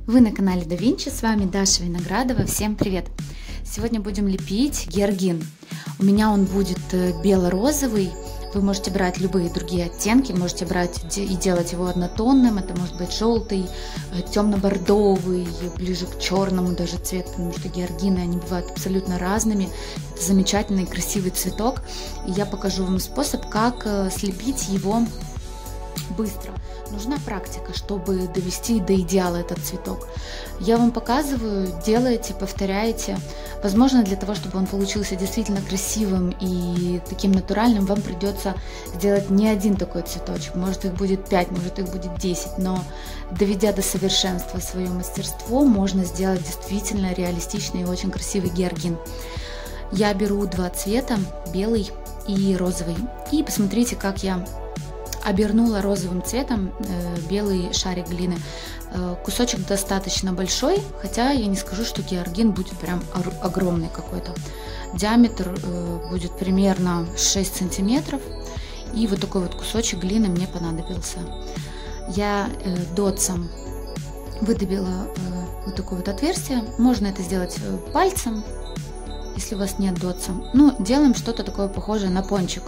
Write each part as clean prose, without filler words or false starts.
Вы на канале Да Винчи, с вами Даша Виноградова. Всем привет! Сегодня будем лепить георгин. У меня он будет бело-розовый. Вы можете брать любые другие оттенки, можете брать и делать его однотонным. Это может быть желтый, темно-бордовый, ближе к черному даже цвет, потому что георгины, они бывают абсолютно разными. Это замечательный красивый цветок. И я покажу вам способ, как слепить его быстро. Нужна практика, чтобы довести до идеала этот цветок. Я вам показываю, делайте, повторяйте. Возможно, для того, чтобы он получился действительно красивым и таким натуральным, вам придется сделать не один такой цветочек. Может, их будет 5, может, их будет 10, но доведя до совершенства свое мастерство, можно сделать действительно реалистичный и очень красивый георгин. Я беру два цвета, белый и розовый. И посмотрите, как я обернула розовым цветом белый шарик глины. Кусочек достаточно большой, хотя я не скажу, что георгин будет прям огромный какой-то. Диаметр будет примерно 6 сантиметров. И вот такой вот кусочек глины мне понадобился. Я дотсом выдавила вот такое вот отверстие. Можно это сделать пальцем, если у вас нет дотса. Ну, делаем что-то такое похожее на пончик.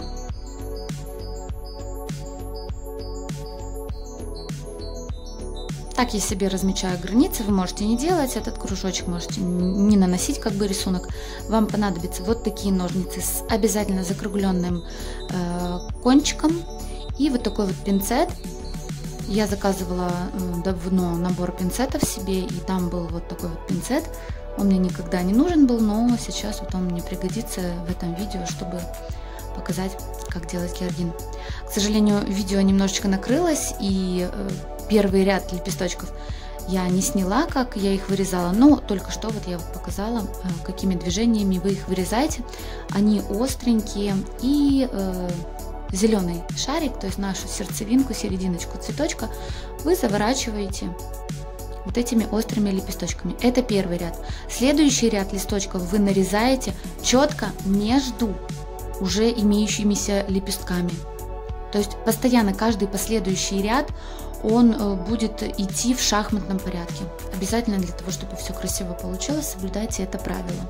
Так я себе размечаю границы, вы можете не делать этот кружочек, можете не наносить как бы рисунок. Вам понадобятся вот такие ножницы с обязательно закругленным кончиком и вот такой вот пинцет. Я заказывала давно набор пинцетов себе, и там был вот такой вот пинцет. Он мне никогда не нужен был, но сейчас вот он мне пригодится в этом видео, чтобы показать, как делать георгин. К сожалению, видео немножечко накрылось, и первый ряд лепесточков я не сняла, как я их вырезала, но только что вот я показала, какими движениями вы их вырезаете. Они остренькие, и зеленый шарик, то есть нашу сердцевинку, серединочку цветочка, вы заворачиваете вот этими острыми лепесточками. Это первый ряд. Следующий ряд листочков вы нарезаете четко между уже имеющимися лепестками. То есть постоянно каждый последующий ряд он будет идти в шахматном порядке. Обязательно для того, чтобы все красиво получилось, соблюдайте это правило.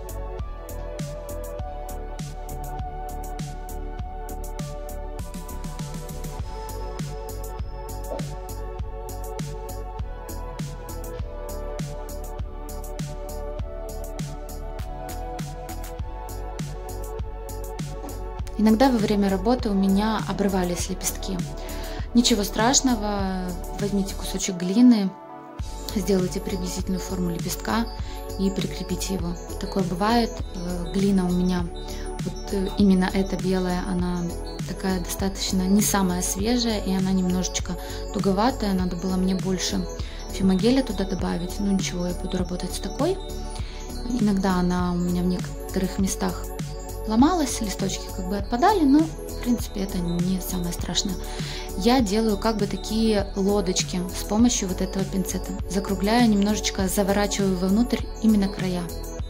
Иногда во время работы у меня обрывались лепестки. Ничего страшного, возьмите кусочек глины, сделайте приблизительную форму лепестка и прикрепите его. Такое бывает. Глина у меня, вот именно эта белая, она такая достаточно не самая свежая, и она немножечко туговатая. Надо было мне больше фимогеля туда добавить. Ну ничего, я буду работать с такой. Иногда она у меня в некоторых местах ломалась, листочки как бы отпадали, но в принципе это не самое страшное. Я делаю как бы такие лодочки с помощью вот этого пинцета. Закругляю немножечко, заворачиваю вовнутрь именно края.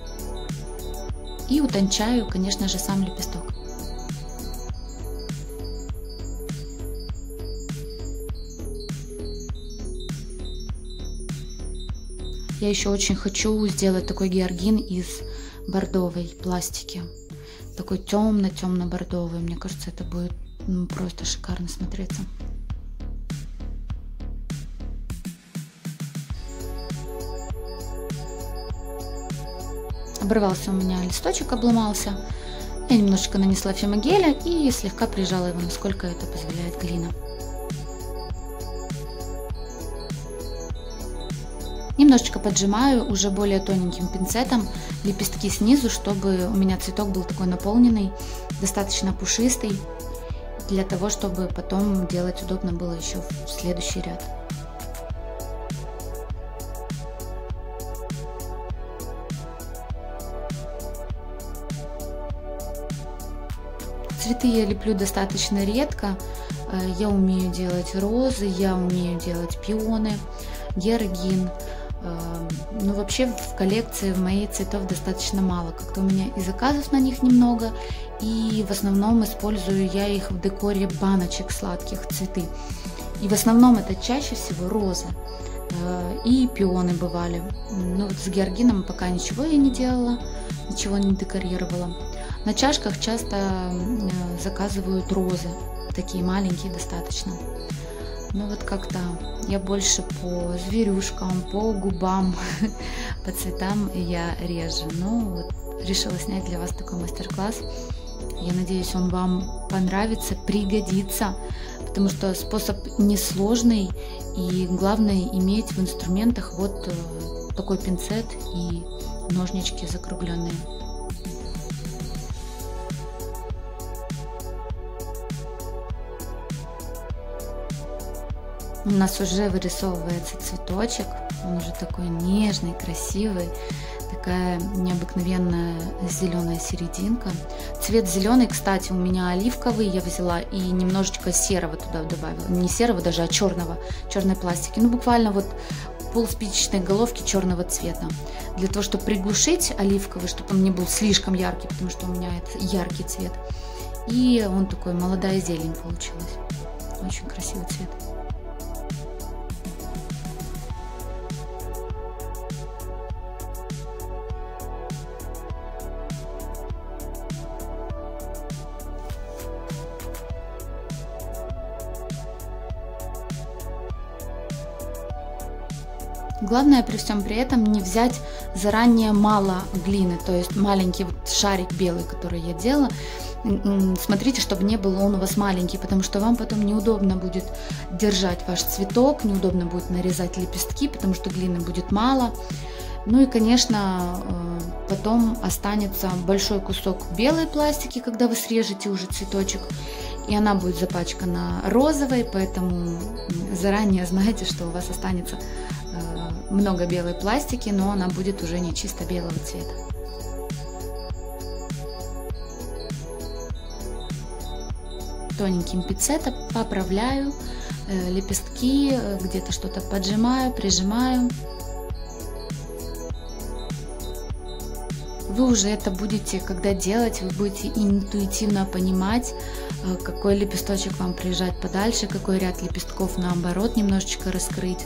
И утончаю, конечно же, сам лепесток. Я еще очень хочу сделать такой георгин из бордовой пластики. Такой темно-темно-бордовый. Мне кажется, это будет просто шикарно смотреться. Оборвался у меня листочек, обломался. Я немножечко нанесла фимогеля и слегка прижала его, насколько это позволяет глина. Немножечко поджимаю уже более тоненьким пинцетом лепестки снизу, чтобы у меня цветок был такой наполненный, достаточно пушистый, для того, чтобы потом делать удобно было еще в следующий ряд. Цветы я леплю достаточно редко. Я умею делать розы, я умею делать пионы, георгин. Ну, вообще в коллекции в моей цветов достаточно мало. Как-то у меня и заказов на них немного, и в основном использую я их в декоре баночек сладких, цветы. И в основном это чаще всего розы. и пионы бывали. Но вот с георгином пока ничего я не делала, ничего не декорировала. На чашках часто заказывают розы, такие маленькие достаточно. Ну вот как-то я больше по зверюшкам, по губам, по цветам я реже. Ну вот решила снять для вас такой мастер-класс. Я надеюсь, он вам понравится, пригодится, потому что способ несложный, и главное иметь в инструментах вот такой пинцет и ножнички закругленные. У нас уже вырисовывается цветочек, он уже такой нежный, красивый, такая необыкновенная зеленая серединка. Цвет зеленый, кстати, у меня оливковый, я взяла и немножечко серого туда добавила, не серого даже, а черного, черной пластики, ну буквально вот полспичечной головки черного цвета, для того, чтобы приглушить оливковый, чтобы он не был слишком яркий, потому что у меня это яркий цвет, и он такой молодая зелень получилась, очень красивый цвет. Главное при всем при этом не взять заранее мало глины, то есть маленький вот шарик белый, который я делала. Смотрите, чтобы не был он у вас маленький, потому что вам потом неудобно будет держать ваш цветок, неудобно будет нарезать лепестки, потому что глины будет мало. Ну и, конечно, потом останется большой кусок белой пластики, когда вы срежете уже цветочек, и она будет запачкана розовой, поэтому заранее знаете, что у вас останется много белой пластики, но она будет уже не чисто белого цвета. Тоненьким пинцетом поправляю лепестки, где-то что-то поджимаю, прижимаю. Вы уже это будете, когда делать, вы будете интуитивно понимать, какой лепесточек вам прижать подальше, какой ряд лепестков наоборот немножечко раскрыть.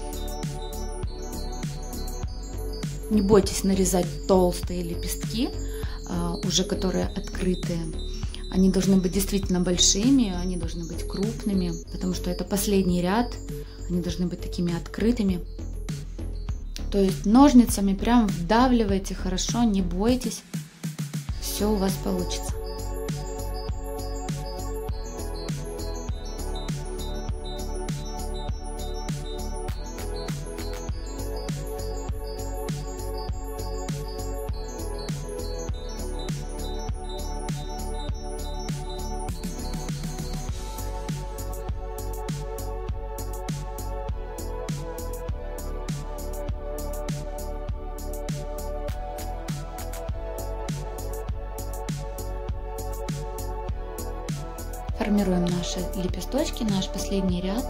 Не бойтесь нарезать толстые лепестки, уже которые открытые. Они должны быть действительно большими, они должны быть крупными, потому что это последний ряд, они должны быть такими открытыми. То есть ножницами прям вдавливайте хорошо, не бойтесь, все у вас получится. Формируем наши лепесточки, наш последний ряд.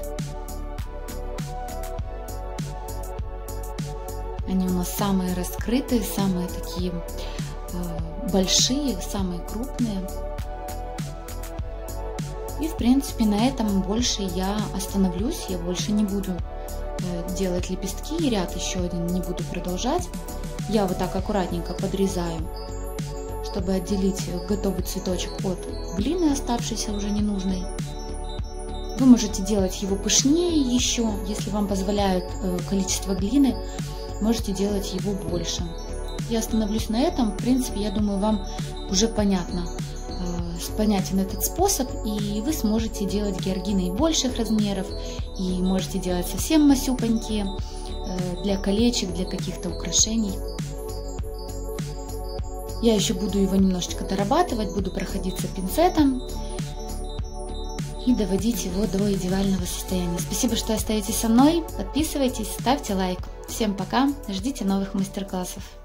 Они у нас самые раскрытые, самые такие большие, самые крупные. И в принципе на этом больше я остановлюсь, я больше не буду делать лепестки, и ряд еще один не буду продолжать. Я вот так аккуратненько подрезаю, чтобы отделить готовый цветочек от глины, оставшейся уже ненужной. Вы можете делать его пышнее еще, если вам позволяет количество глины, можете делать его больше. Я остановлюсь на этом. В принципе, я думаю, вам уже понятен этот способ, и вы сможете делать георгины и больших размеров, и можете делать совсем масюпонькие для колечек, для каких-то украшений. Я еще буду его немножечко дорабатывать, буду проходиться пинцетом и доводить его до идеального состояния. Спасибо, что остаетесь со мной. Подписывайтесь, ставьте лайк. Всем пока, ждите новых мастер-классов.